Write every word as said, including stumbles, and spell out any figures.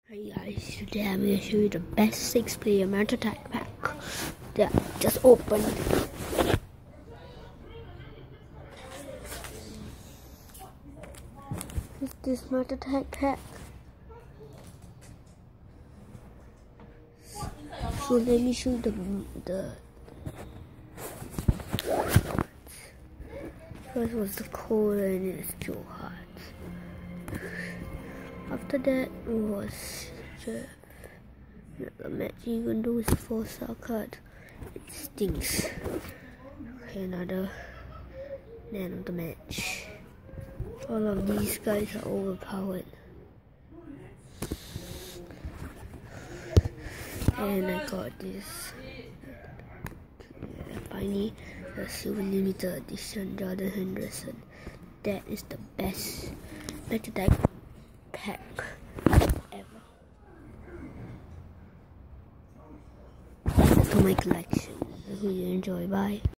Hey guys, today I'm going to show you the best six player Mount Attack pack. Yeah, just opened. Is this Mount Attack pack? So let me show you the the first was the cold and it's too hot. After that was the the match, even though it's four star card, it stinks. Okay, another man of the match. All of these guys are overpowered. And I got this finally the silver limited edition Jordan Henderson. That is the best Mount Attack pack ever. That's for my collection. I hope you enjoy. Bye.